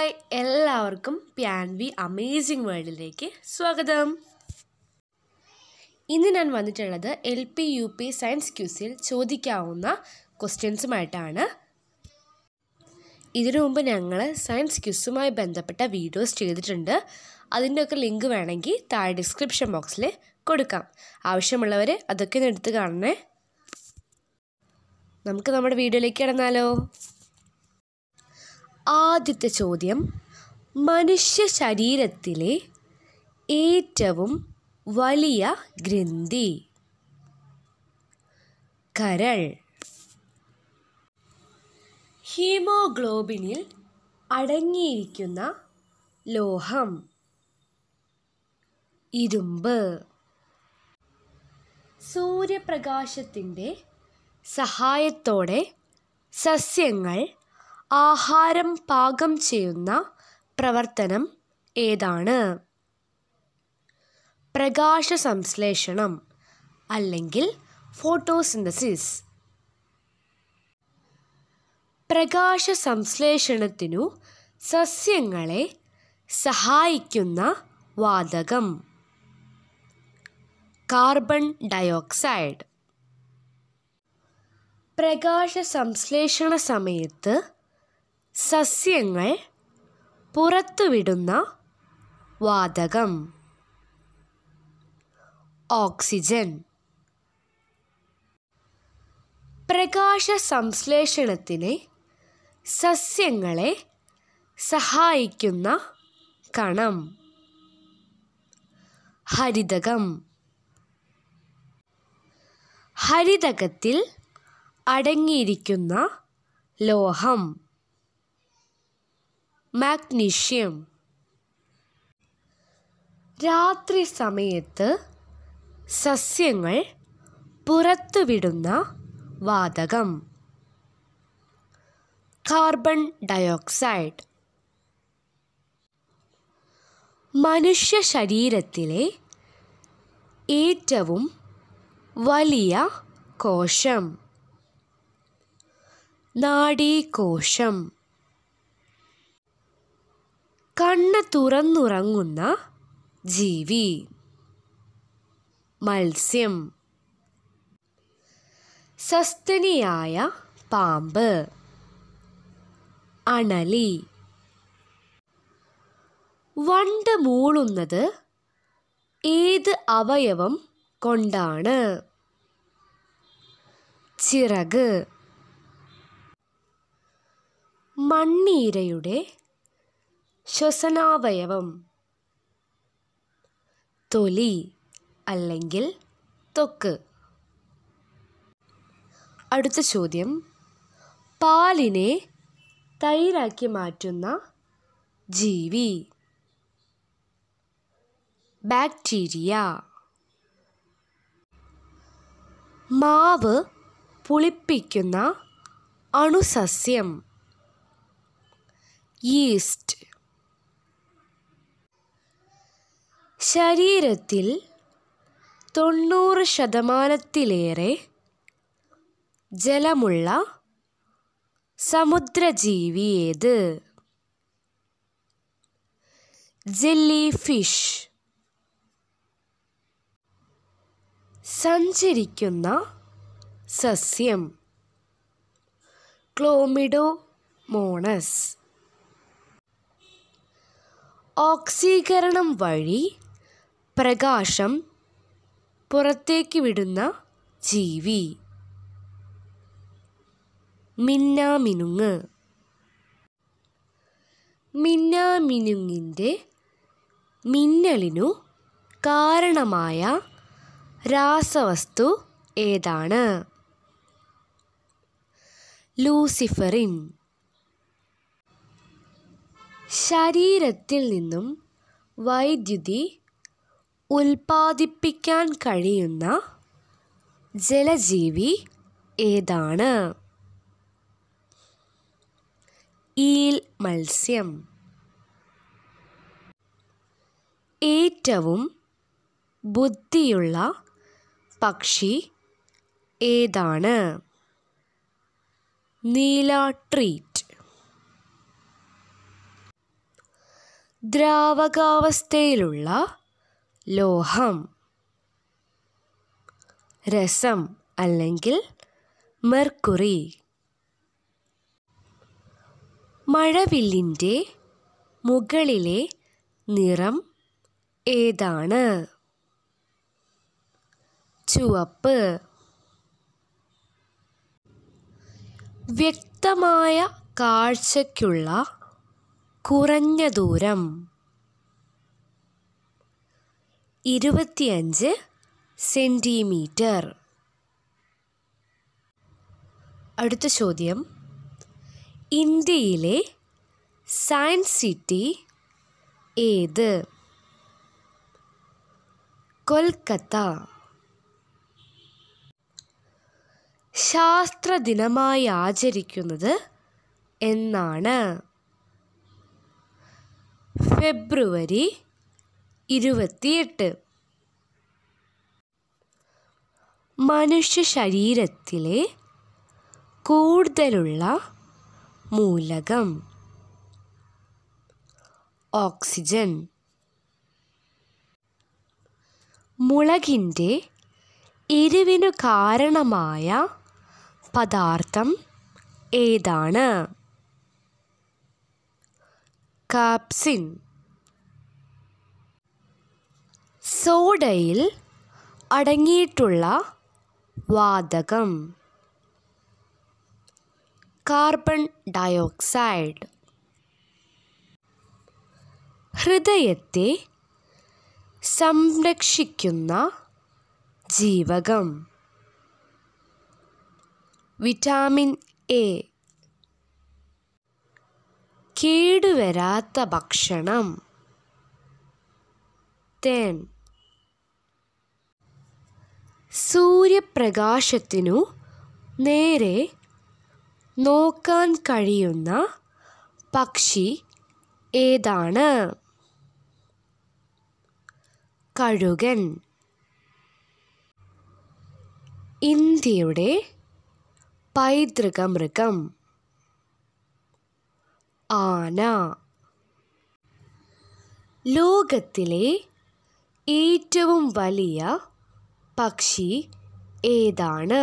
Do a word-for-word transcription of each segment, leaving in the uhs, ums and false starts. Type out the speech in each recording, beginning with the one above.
Hi, എല്ലാവർക്കും പ്യാൻവി amazing വേൾഡിലേക്ക് സ്വാഗതം. ഇന്ന് ഞാൻ വന്നിട്ടുള്ളത് L P U P science ക്യൂസിൽ ചോദിക്കാവുന്ന ക്വസ്റ്റ്യൻസുമായിട്ടാണ്. ഇതിനു മുമ്പ് ഞങ്ങൾ സയൻസ് ക്യൂസുമായി ബന്ധപ്പെട്ട വീഡിയോസ് ചെയ്തിട്ടുണ്ട്. അതിൻ്റെയൊക്കെ ലിങ്ക് വേണമെങ്കിൽ താഴെ ഡിസ്ക്രിപ്ഷൻ ബോക്സിൽ കൊടുക്കാം. ആവശ്യമുള്ളവർ അതൊക്കെ ഒന്ന് എടുത്ത് കാണണേ. നമുക്ക് നമ്മുടെ വീഡിയോയിലേക്ക് കടന്നാലോ. ആദ്യത്തെ ചോദ്യം, മനുഷ്യ ശരീരത്തിലെ ഏറ്റവും വലിയ ഗ്രന്ഥി? കരൾ. ഹീമോഗ്ലോബിനിൽ അടങ്ങിയിരിക്കുന്ന ലോഹം? ഇരുമ്പ്. സൂര്യപ്രകാശത്തിൻ്റെ സഹായത്തോടെ സസ്യങ്ങൾ ആഹാരം പാകം ചെയ്യുന്ന പ്രവർത്തനം ഏതാണ്? പ്രകാശ സംശ്ലേഷണം അല്ലെങ്കിൽ ഫോട്ടോസിന്തസിസ്. പ്രകാശ സംശ്ലേഷണത്തിനു സസ്യങ്ങളെ സഹായിക്കുന്ന വാതകം? Carbon dioxide. പ്രകാശ സംശ്ലേഷണ സമയത്ത് സസ്യങ്ങൾ പുറത്തുവിടുന്ന വാതകം? ഓക്സിജൻ. പ്രകാശ സംശ്ലേഷണത്തിന് സസ്യങ്ങളെ സഹായിക്കുന്ന കണം? ഹരിതകം. ഹരിതകത്തിൽ അടങ്ങിയിരിക്കുന്ന ലോഹം? മാഗ്നീഷ്യം. രാത്രി സമയത്ത് സസ്യങ്ങൾ പുറത്തുവിടുന്ന വാതകം? Carbon dioxide. മനുഷ്യ ശരീരത്തിലെ ഏറ്റവും വലിയ കോശം? നാഡീകോശം. കണ്ണ് തുറന്നുറങ്ങുന്ന ജീവി? മത്സ്യം. സസ്തനിയായ പാമ്പ്? അണലി. വണ്ട് മൂളുന്നത് ഏത് അവയവം കൊണ്ടാണ്? ചിറക്. മണ്ണീരയുടെ ശ്വസനാവയവം? തൊലി അല്ലെങ്കിൽ ത്വക്ക്. അടുത്ത ചോദ്യം, പാലിനെ തൈരാക്കി മാറ്റുന്ന ജീവി? ബാക്ടീരിയ. മാവ് പുളിപ്പിക്കുന്ന അണുസസ്യം? ഈസ്റ്റ്. ശരീരത്തിൽ തൊണ്ണൂറ് ശതമാനത്തിലേറെ ജലമുള്ള സമുദ്രജീവി ഏത്? Jelly fish. സഞ്ചരിക്കുന്ന സസ്യം? ക്ലോമിഡോമോണസ്. ഓക്സീകരണം വഴി പ്രകാശം പുറത്തേക്ക് വിടുന്ന ജീവി? മിന്നാമിനുങ്ങ്. മിന്നാമിനുങ്ങിൻ്റെ മിന്നലിനു കാരണമായ രാസവസ്തു ഏതാണ്? ലൂസിഫറിൻ. ശരീരത്തിൽ നിന്നും വൈദ്യുതി ഉൽപ്പാദിപ്പിക്കാൻ കഴിയുന്ന ജലജീവി ഏതാണ്? ഈൽ മത്സ്യം. ഏറ്റവും ബുദ്ധിയുള്ള പക്ഷി ഏതാണ്? നീല ട്രീറ്റ്. ദ്രാവകാവസ്ഥയിലുള്ള ലോഹം. രസം അല്ലെങ്കിൽ മെർക്കുറി. മഴവില്ലിൻ്റെ മുകളിലെ നിറം ഏതാണ്? ചുവപ്പ്. വ്യക്തമായ കാഴ്ചയ്ക്കുള്ള കുറഞ്ഞ ദൂരം ഇരുപത്തിയഞ്ച് സെൻറ്റിമീറ്റർ. അടുത്ത ചോദ്യം, ഇന്ത്യയിലെ സയൻസ് സിറ്റി ഏത്? കൊൽക്കത്ത. ശാസ്ത്രദിനമായി ആചരിക്കുന്നത് എന്നാണ്? ഫെബ്രുവരി ഇരുപത്തിയെട്ട്. മനുഷ്യ ശരീരത്തിലെ കൂടുതലുള്ള മൂലകം ഓക്സിജൻ. മുളകിൻ്റെ എരിവിനു കാരണമായ പദാർത്ഥം ഏതാണ്? കാപ്സിൻ. സോഡയിൽ അടങ്ങിയിട്ടുള്ള വാതകം കാർബൺ ഡയോക്സൈഡ്. ഹൃദയത്തെ സംരക്ഷിക്കുന്ന ജീവകം വിറ്റാമിൻ എ. കേടുവരാത്ത ഭക്ഷണം തേൻ. സൂര്യപ്രകാശത്തിനു നേരെ നോക്കാൻ കഴിയുന്ന പക്ഷി ഏതാണ്? കഴുകൻ. ഇന്ത്യയുടെ പൈതൃക മൃഗം ആന. ലോകത്തിലെ ഏറ്റവും വലിയ പക്ഷി ഏതാണ്?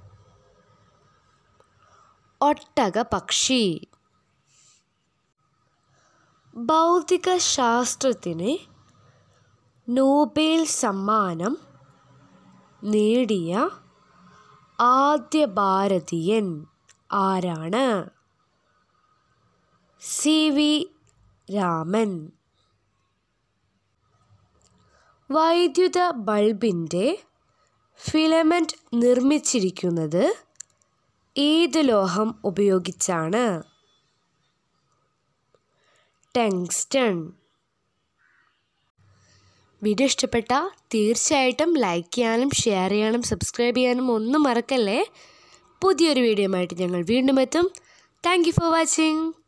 ഒട്ടകപ്പക്ഷി. ഭൗതികശാസ്ത്രത്തിന് നോബേൽ സമ്മാനം നേടിയ ആദ്യ ഭാരതീയൻ ആരാണ്? C V Raman. വൈദ്യുത ബൾബിൻ്റെ ഫിലമെൻ്റ് നിർമ്മിച്ചിരിക്കുന്നത് ഏത് ലോഹം ഉപയോഗിച്ചാണ്? ടങ്സ്റ്റൺ. വീഡിയോ ഇഷ്ടപ്പെട്ട തീർച്ചയായിട്ടും ലൈക്ക് ചെയ്യാനും ഷെയർ ചെയ്യാനും സബ്സ്ക്രൈബ് ചെയ്യാനും ഒന്നും മറക്കല്ലേ. പുതിയൊരു വീഡിയോ ആയിട്ട് ഞങ്ങൾ വീണ്ടും എത്തും. Thank you for watching.